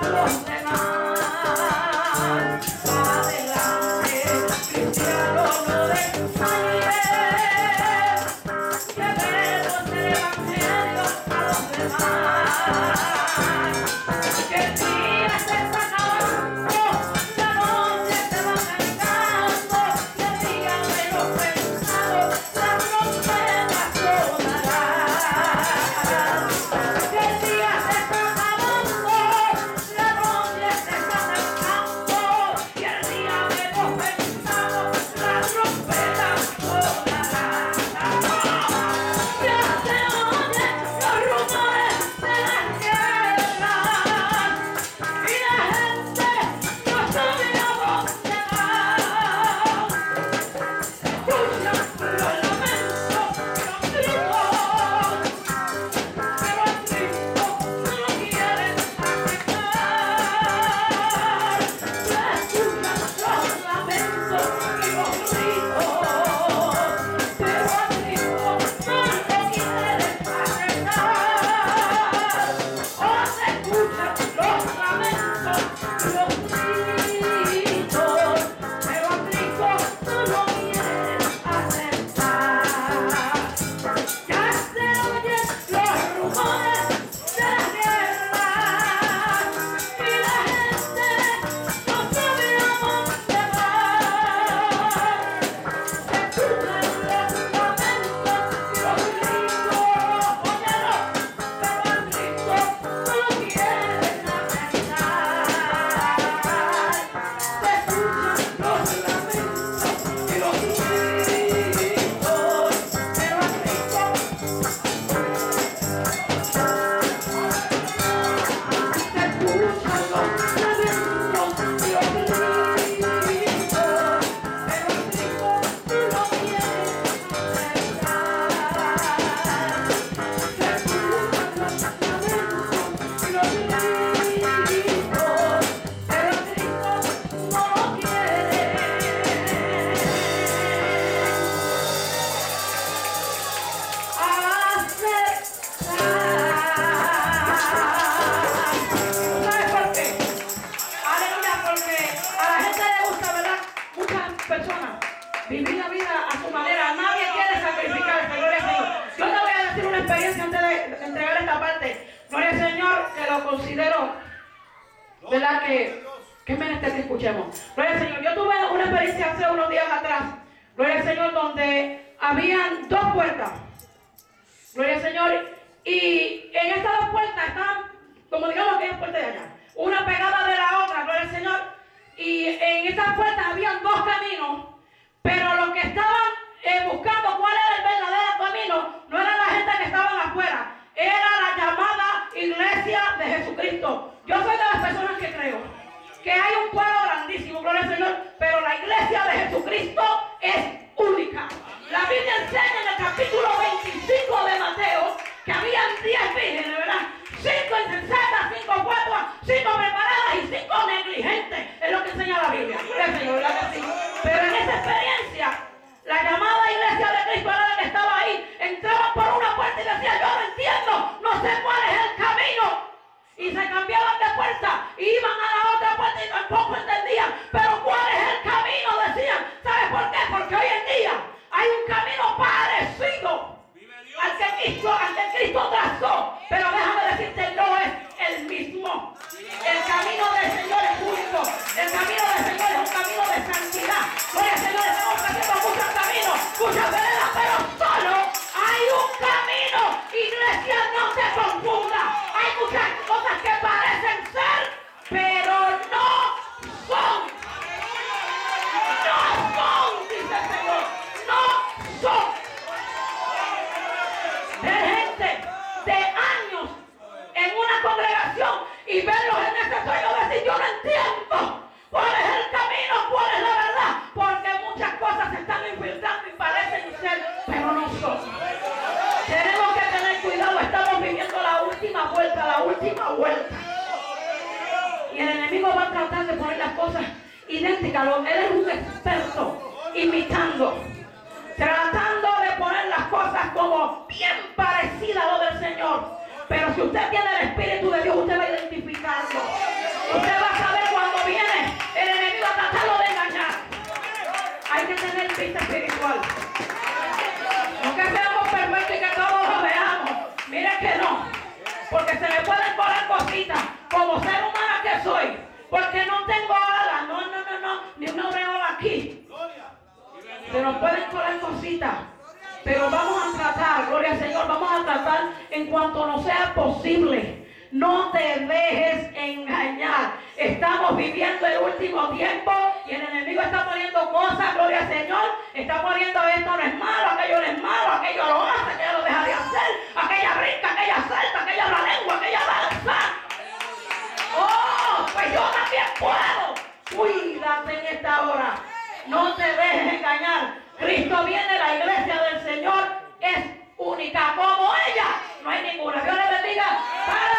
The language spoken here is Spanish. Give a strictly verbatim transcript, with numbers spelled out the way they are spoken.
los demás. Adelante, cristiano, no desmayes, llevemos el evangelio a los demás. Que el día se está acabando, la noche se va acercando, y el día menos pensado, la trompeta sonará. Que el día se está acabando, la noche se está acercando, y el día menos pensado, la trompeta sonará. Ya se oyen los rumores de las guerras, y la gente no sabe a dónde va. Escucha los lamentos y los gritos, pero a Cristo no lo quieren aceptar. Escucha los lamentos y los gritos, pero a Cristo no lo quieren aceptar. Oh, se escuchan los lamentos y los gritos, pero a Cristo no lo quieren aceptar. Ya se oyen los rumores de la guerra, y la gente no sabe a dónde va. Se escuchan los lamentos y los gritos, óyelo, pero a Cristo no lo quieren aceptar. Se escuchan los lamentos y los gritos, pero a Cristo se escuchan los lamentos y los gritos, pero a Cristo no lo quieren aceptar. Se escuchan los lamentos y los gritos, pero a Cristo no lo quieren aceptar. ¿Sabes por qué? Aleluya, porque a la gente le gusta, ¿verdad? Muchas personas vivir la vida a su manera. Nadie quiere sacrificarse, gloria al Señor. Yo te voy a decir una experiencia antes de entregar esta parte. Gloria al Señor, que lo considero, ¿verdad? Que, que es menester que escuchemos. Gloria al Señor. Yo tuve una experiencia hace unos días atrás, gloria al Señor, donde habían dos puertas. Gloria al Señor. Y en estas dos puertas estaban, como digamos aquellas puertas de allá, una pegada de la otra, gloria al Señor. Y en estas puertas habían dos caminos, pero los que estaban eh, buscando cuál era el verdadero camino no era la gente que estaban afuera, era la llamada iglesia de Jesucristo. Yo soy de las personas que creo que hay un pueblo grandísimo, gloria al Señor, pero la iglesia de Jesucristo es única. La Biblia enseña en el capítulo veinticinco de Mateo que habían diez vírgenes, ¿verdad? Cinco insensatas, cinco guapas, cinco preparadas y cinco negligentes. Es lo que enseña la Biblia. Gloria al Señor, ¿verdad que sí? Pero en esa experiencia, la llamada iglesia de Cristo era la que estaba ahí. Entraban por una puerta y decían, yo no entiendo, no sé cuál es el camino. Y se cambiaban de puerta y iban a la otra puerta y tampoco entendían. Pero ¿cuál es el camino? Decían. ¿Sabes por qué? Porque hoy en día hay un camino parecido al que Cristo, al que Cristo trazó. Pero déjame decirte, no es el mismo. El camino del Señor es único. El camino del Señor es un camino de santidad. Gloria al Señor, estamos haciendo muchos caminos, muchas veredas, pero solo hay un camino. Iglesia, no te confunda. Hay muchas cosas que parecen ser, pero no son. No son, dice el Señor. No son. De gente de años en una congregación y verlos en ese sueño decir, yo no entiendo cuál es el camino, cuál es la verdad, porque muchas cosas se están infiltrando y parecen ser, pero no son. Tenemos que tener cuidado, estamos viviendo la última vuelta, la última vuelta. Y el enemigo va a tratar de poner las cosas idénticas. Él es un experto imitando, tratando de poner las cosas como bien parecidas a lo del Señor. Pero si usted tiene el Espíritu de Dios, usted va a identificarlo. vista espiritual. No que seamos perfectos y que todos lo veamos. Mire que no. Porque se me pueden colar cositas. Como ser humana que soy. Porque no tengo alas. No, no, no, no. Ni una aureola aquí. Se nos pueden colar cositas. Pero vamos a tratar, gloria al Señor, vamos a tratar en cuanto nos sea posible. No te dejes engañar. Estamos viviendo el último tiempo y el enemigo está poniendo cosas, gloria al Señor. Está poniendo esto no es malo, aquello no es malo, aquello lo hace, aquello lo deja de hacer, aquella brinca, aquella salta, aquella habla lengua, aquella danza. Oh, pues yo también puedo. Cuídate en esta hora. No te dejes engañar. Cristo viene, la iglesia del Señor es única como ella. No hay ninguna. Dios le bendiga. Para